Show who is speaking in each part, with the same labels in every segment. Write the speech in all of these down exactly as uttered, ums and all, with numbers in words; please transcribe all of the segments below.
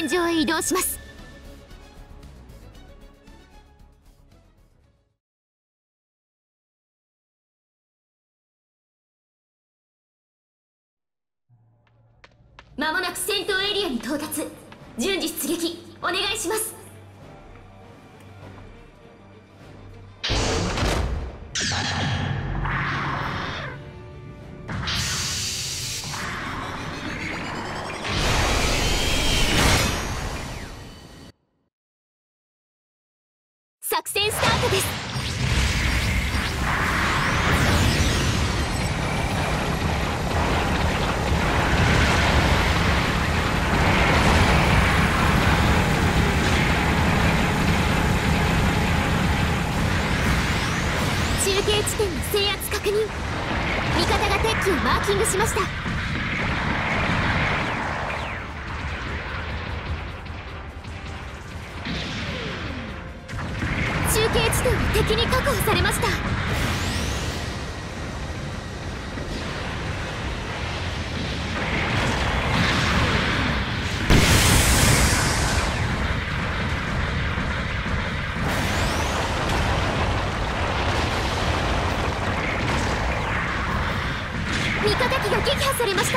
Speaker 1: 戦場へ移動します。まもなく戦闘エリアに到達。順次出撃お願いします。作戦スタートです。中継地点の制圧確認。味方が敵機をマーキングしました。中継地点は敵に確保されました。味方機が撃破されました。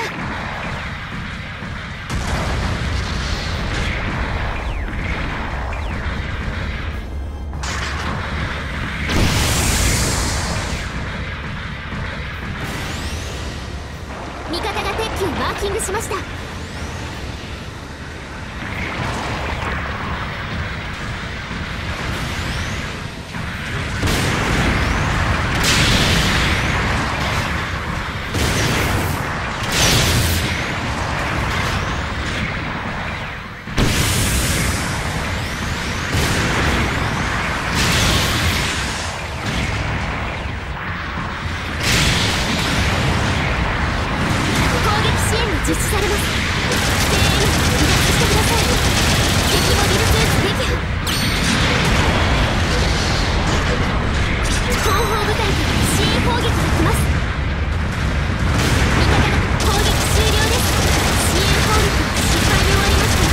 Speaker 1: 味方が敵機をマーキングしました。実施されます。全員離脱してください。敵モビルスーツ撃破。後方部隊から支援砲撃が来ます。味方が攻撃終了です。支援砲撃は失敗に終わりました。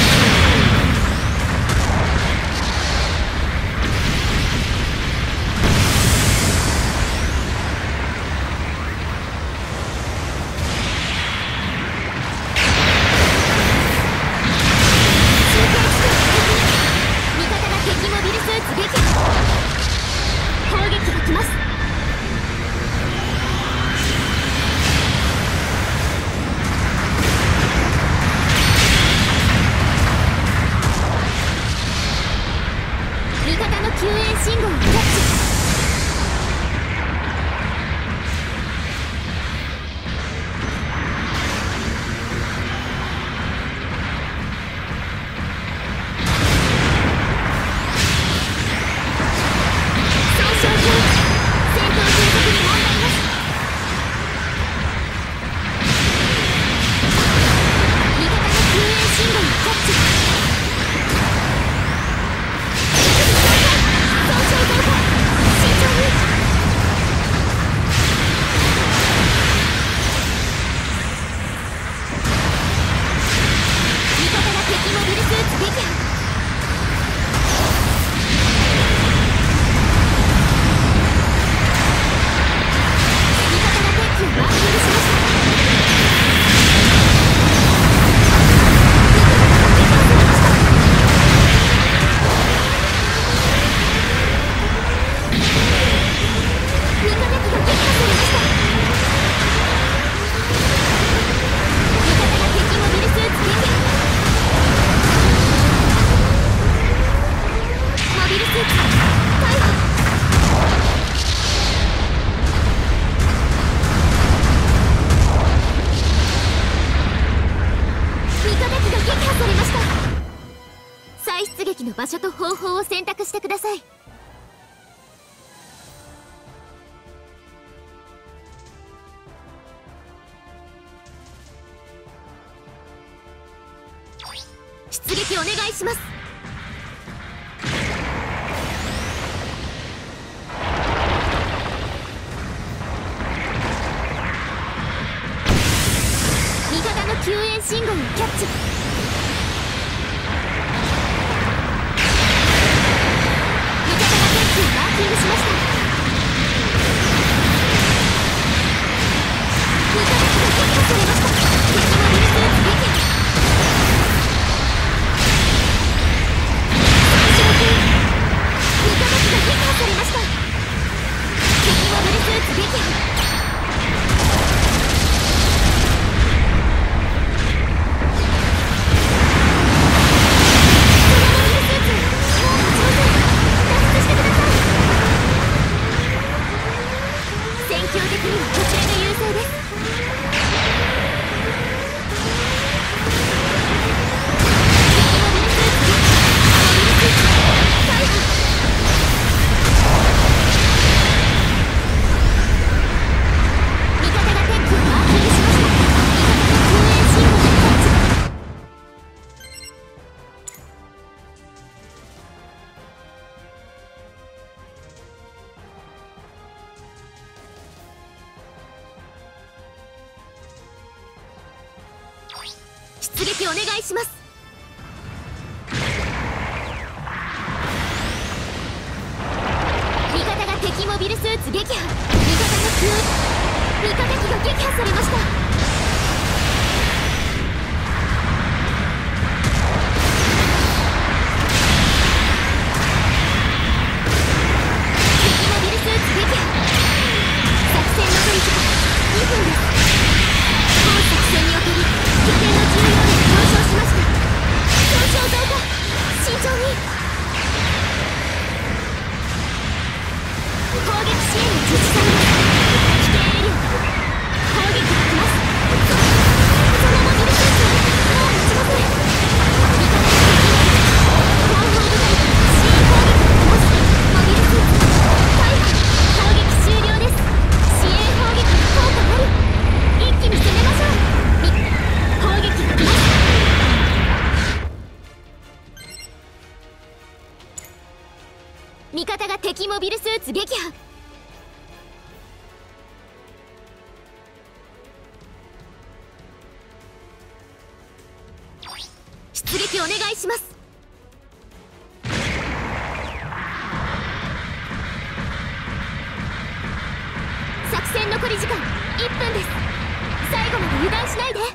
Speaker 1: 攻撃が来ます。味方の救援信号をキャッチ。再出撃の場所と方法を選択してください。出撃お願いします。味方の救援信号をキャッチ。 出撃お願いします。味方が敵モビルスーツ撃破。味方が空味方機が撃破されました。味方が敵モビルスーツ撃破。出撃お願いします。作戦残り時間いっぷんです。最後まで油断しないで。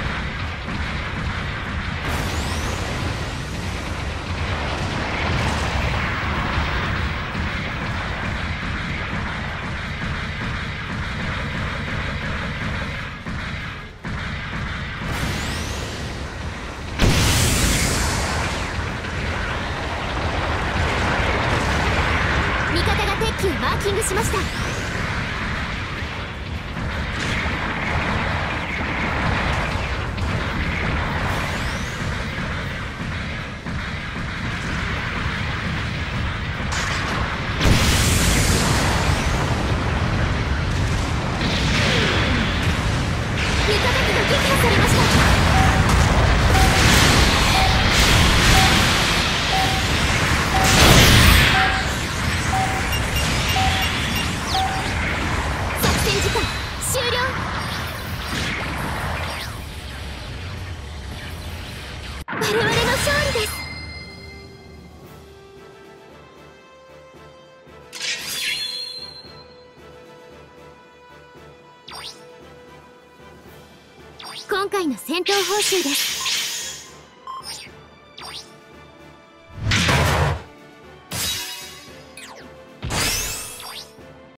Speaker 1: マーキングしました。味方機が撃破されました。我々の勝利です。今回の戦闘報酬です。